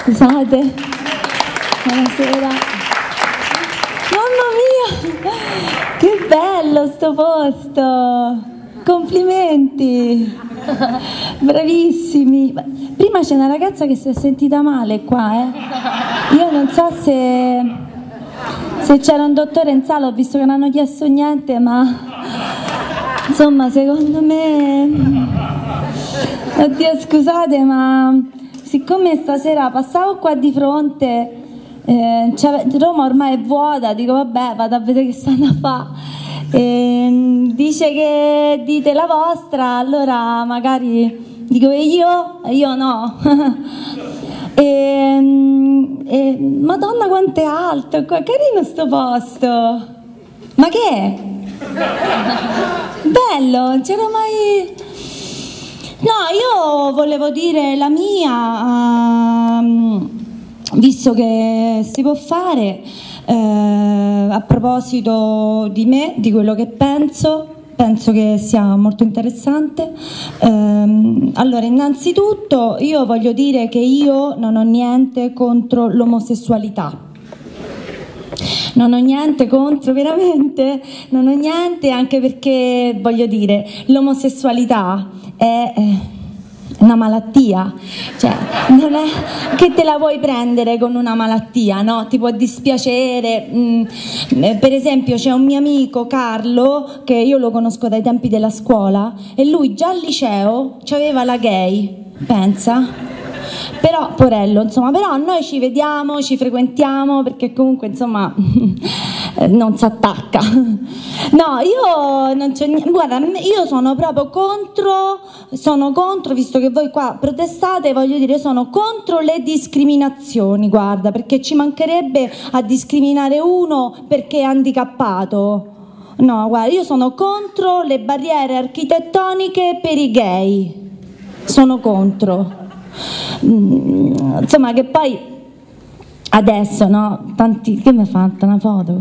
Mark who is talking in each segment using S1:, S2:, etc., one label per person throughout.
S1: Scusate. Buonasera. Mamma mia, che bello sto posto. Complimenti. Bravissimi. Prima c'è una ragazza che si è sentita male qua, Io non so se c'era un dottore in sala, ho visto che non hanno chiesto niente, ma insomma secondo me, oddio scusate, ma siccome stasera passavo qua di fronte, Roma ormai è vuota, dico vabbè, vado a vedere che stanno a fare, dice che dite la vostra, allora magari dico io no. Madonna quanto è alto, carino sto posto, ma che è? Bello, non c'era mai. No, io volevo dire la mia, visto che si può fare, a proposito di me, di quello che penso che sia molto interessante. Allora, innanzitutto io voglio dire che io non ho niente contro l'omosessualità. Non ho niente contro, veramente, non ho niente, anche perché, voglio dire, l'omosessualità è una malattia, cioè non è che te la vuoi prendere con una malattia, no? Ti può dispiacere. Per esempio c'è un mio amico Carlo, che io lo conosco dai tempi della scuola, e lui già al liceo c'aveva la gay, pensa. Però, porello, insomma, però noi ci vediamo, ci frequentiamo, perché comunque, insomma, non si attacca. No, io non c'è niente, guarda, io sono proprio contro, visto che voi qua protestate, voglio dire, sono contro le discriminazioni, guarda, perché ci mancherebbe a discriminare uno perché è handicappato. No, guarda, io sono contro le barriere architettoniche per i gay, sono contro. Insomma, che poi adesso, no, tanti, che mi ha fatto una foto?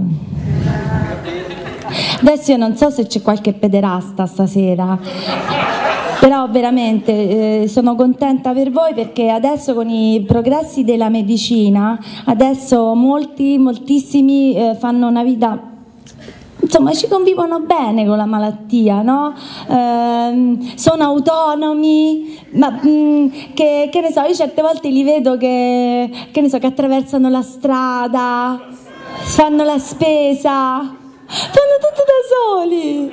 S1: Adesso io non so se c'è qualche pederasta stasera, però veramente sono contenta per voi, perché adesso con i progressi della medicina, adesso moltissimi fanno una vita, insomma, ci convivono bene con la malattia, no? Sono autonomi, ma che ne so, io certe volte li vedo che ne so, che attraversano la strada, fanno la spesa, fanno tutto da soli.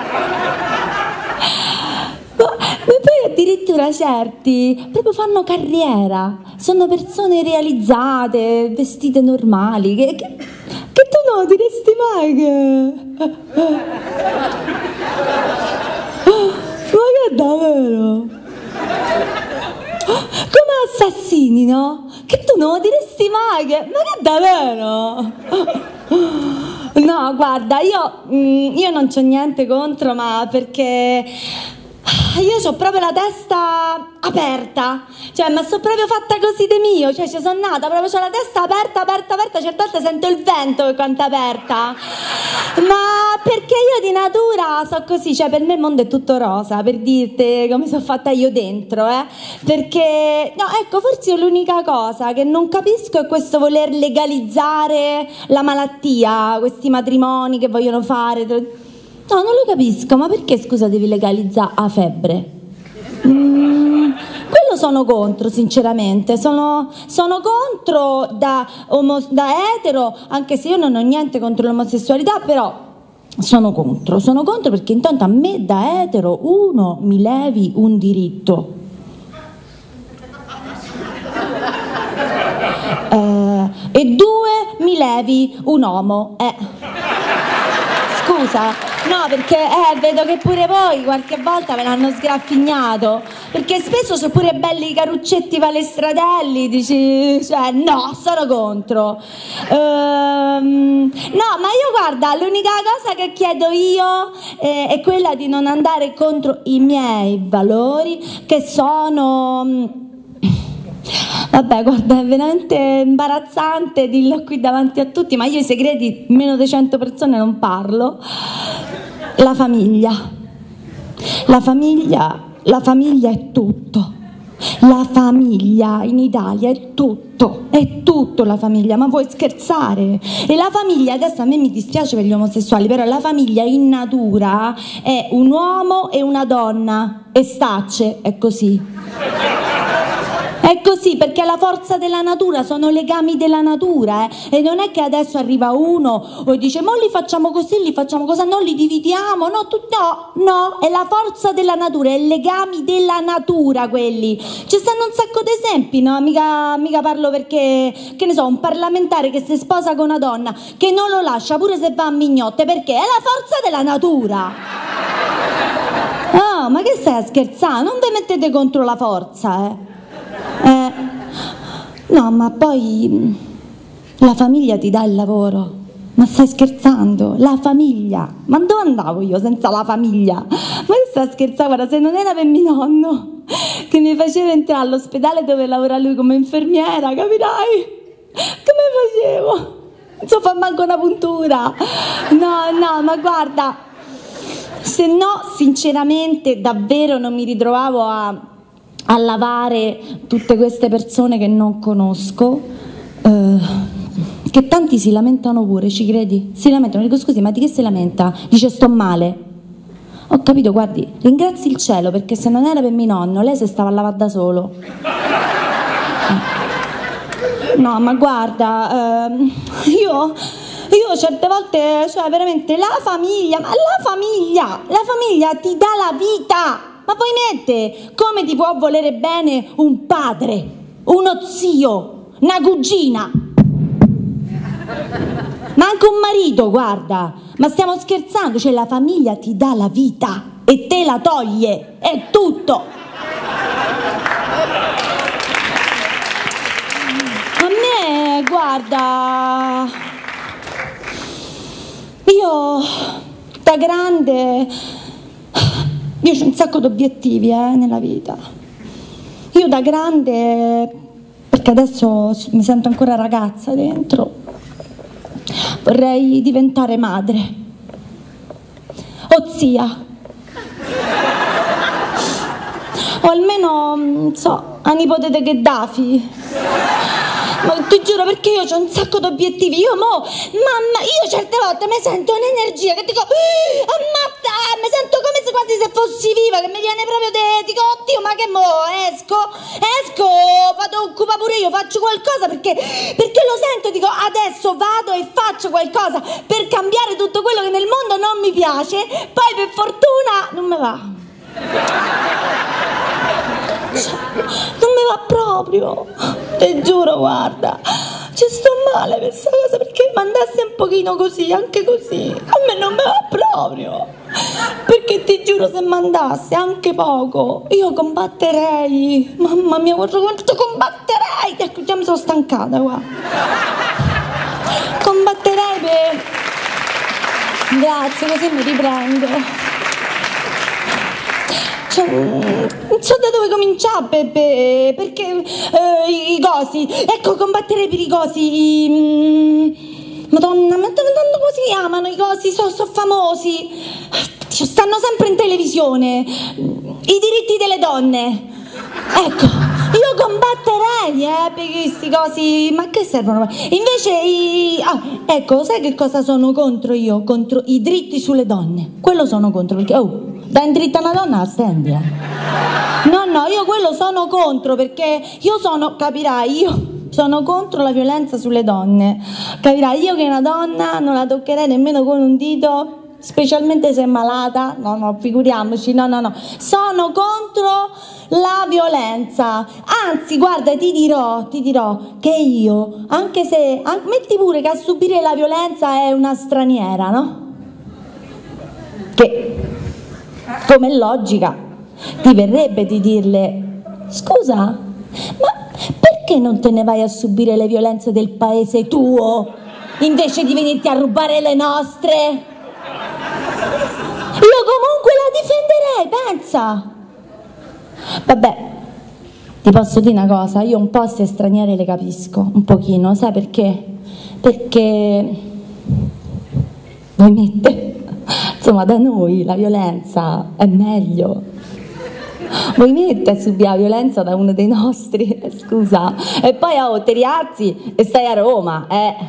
S1: E poi addirittura certi proprio fanno carriera, sono persone realizzate, vestite normali, che tu non diresti mai che. Ma che davvero? Come assassini, no? Che tu non diresti mai che. Ma che davvero? No, guarda, io non c'ho niente contro, ma perché io ho proprio la testa aperta, cioè ma sono proprio fatta così di mio, cioè ci sono nata, proprio c'ho la testa aperta, certe volte sento il vento per quanto è aperta, ma perché io di natura so così, cioè per me il mondo è tutto rosa, per dirti come sono fatta io dentro, perché, no, ecco, forse l'unica cosa che non capisco è questo voler legalizzare la malattia, questi matrimoni che vogliono fare. No, non lo capisco, ma perché, scusa, devi legalizzare la febbre? Quello sono contro, sinceramente, sono contro da etero, anche se io non ho niente contro l'omosessualità, però sono contro perché intanto a me da etero, uno, mi levi un diritto, e due, mi levi un uomo, Scusa, no, perché vedo che pure voi qualche volta ve l'hanno sgraffignato, perché spesso sono pure belli caruccetti palestratelli, dici, cioè no, sono contro. No, ma io guarda, l'unica cosa che chiedo io è quella di non andare contro i miei valori, che sono. Vabbè, guarda, è veramente imbarazzante dirlo qui davanti a tutti, ma io i segreti, meno di 100 persone non parlo. La famiglia è tutto. La famiglia in Italia è tutto la famiglia, ma vuoi scherzare? E la famiglia, adesso a me mi dispiace per gli omosessuali, però la famiglia in natura è un uomo e una donna, e stacce, è così. È così, perché è la forza della natura, sono legami della natura, e non è che adesso arriva uno e dice ma li facciamo così, li facciamo così, non li dividiamo, no, è la forza della natura, è i legami della natura quelli. Ci stanno un sacco di esempi, no? Mica parlo perché, che ne so, un parlamentare che si sposa con una donna, che non lo lascia pure se va a mignotte, perché è la forza della natura. Oh, ma che stai a scherzare? Non vi mettete contro la forza, no, ma poi la famiglia ti dà il lavoro. Ma stai scherzando? La famiglia? Ma dove andavo io senza la famiglia? Ma che stai a scherzare? Guarda, se non era per mio nonno che mi faceva entrare all'ospedale dove lavora lui come infermiera, capirai? Come facevo? Non so fare manco una puntura. No, ma guarda, se no, sinceramente, davvero non mi ritrovavo a lavare tutte queste persone che non conosco, che tanti si lamentano pure, ci credi? Si lamentano, dico scusi, ma di che si lamenta? Dice sto male. Ho capito, guardi, ringrazi il cielo, perché se non era per mio nonno lei si stava a lavare da solo. No, ma guarda, io certe volte, cioè veramente la famiglia ti dà la vita. Ma poi mette, come ti può volere bene un padre, uno zio, una cugina, ma anche un marito, guarda, ma stiamo scherzando? Cioè la famiglia ti dà la vita e te la toglie, è tutto. A me, guarda, io da grande... Io ho un sacco di obiettivi nella vita. Io da grande, perché adesso mi sento ancora ragazza dentro, vorrei diventare madre o zia, o almeno, non so, a nipote di Gheddafi. Ma ti giuro, perché io ho un sacco di obiettivi. Mamma, io certe volte mi sento un'energia che dico ammazza, mi sento come se quasi se fossi viva, che mi viene proprio dico oddio, ma che mo esco, vado occupa pure io, faccio qualcosa, perché lo sento, dico adesso vado e faccio qualcosa per cambiare tutto quello che nel mondo non mi piace, poi per fortuna non me va. Non mi va proprio, ti giuro, guarda, ci sto male per questa cosa, perché mi andasse un pochino così, anche così, a me non mi va proprio, perché ti giuro, se mi andasse anche poco io combatterei, mamma mia, guarda quanto combatterei, ecco, già mi sono stancata, guarda, combatterei grazie, così mi riprendo. Non so da dove cominciare, perché i cosi, ecco, combatterei per i cosi, Madonna, come si chiamano i cosi, sono famosi, stanno sempre in televisione, i diritti delle donne, ecco, io combatterei per questi cosi, ma che servono? Invece ecco, sai che cosa sono contro io? Contro i diritti sulle donne, quello sono contro, perché dai in dritta una donna la stendi, no, io quello sono contro, perché io sono, capirai, io sono contro la violenza sulle donne, capirai, io che una donna non la toccherei nemmeno con un dito, specialmente se è malata, no, figuriamoci, no, sono contro la violenza, anzi guarda, ti dirò che io, anche se, metti pure che a subire la violenza è una straniera, no? Che come logica ti verrebbe di dirle scusa, ma perché non te ne vai a subire le violenze del paese tuo invece di venirti a rubare le nostre? Io comunque la difenderei, pensa. Vabbè, ti posso dire una cosa, io un po' queste straniere le capisco, un pochino, sai perché? Perché voi mette, insomma, da noi la violenza è meglio. vuoi mettere subire la violenza da uno dei nostri? Scusa. E poi ti rialzi e stai a Roma,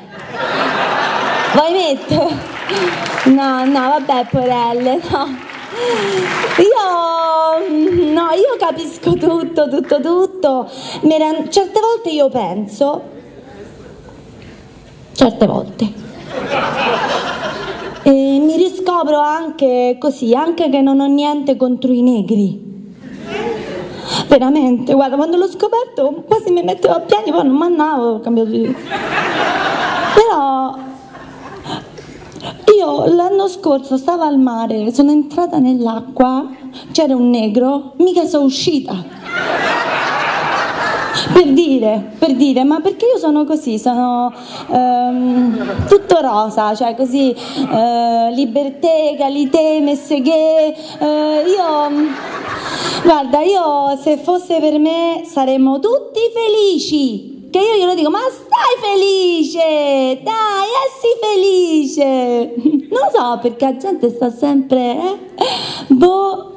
S1: vuoi mettere? No, vabbè, porelle, no. Io capisco tutto. Certe volte io penso, e mi riscopro anche così, anche che non ho niente contro i negri. Veramente, guarda, quando l'ho scoperto quasi mi mettevo a piedi, poi non mandavo, ho cambiato di... Però io l'anno scorso stavo al mare, sono entrata nell'acqua, c'era un negro, mica sono uscita. Per dire, ma perché io sono così, sono tutto rosa, cioè così, liberté, égalité, messegué, guarda, io se fosse per me saremmo tutti felici, che io glielo dico, ma stai felice, dai, sii felice, non so perché la gente sta sempre, boh,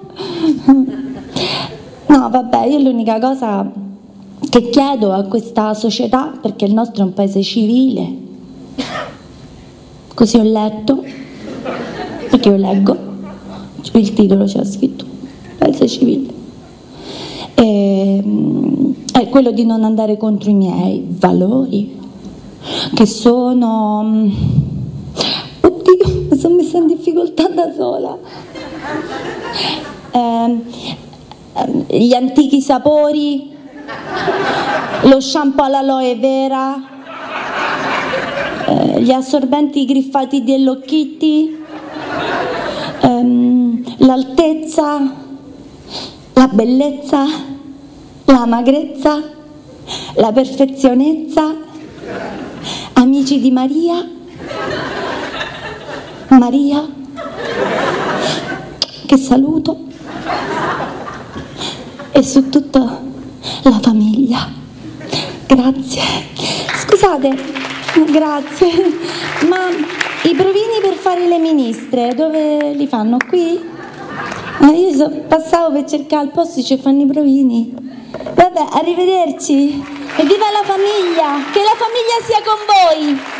S1: no vabbè, io l'unica cosa che chiedo a questa società, perché il nostro è un paese civile, così ho letto, perché io leggo, il titolo c'è scritto, paese civile, è quello di non andare contro i miei valori, che sono, oddio, mi sono messa in difficoltà da sola, gli antichi sapori, lo shampoo all'aloe vera, gli assorbenti griffati di Hello Kitty, l'altezza, la bellezza, la magrezza, la perfezionezza, amici di Maria, che saluto, e su tutto la famiglia. Grazie. Scusate, grazie, ma i provini per fare le ministre dove li fanno? Qui? Io passavo per cercare il posto, ci fanno i provini. Vabbè, arrivederci e viva la famiglia, che la famiglia sia con voi.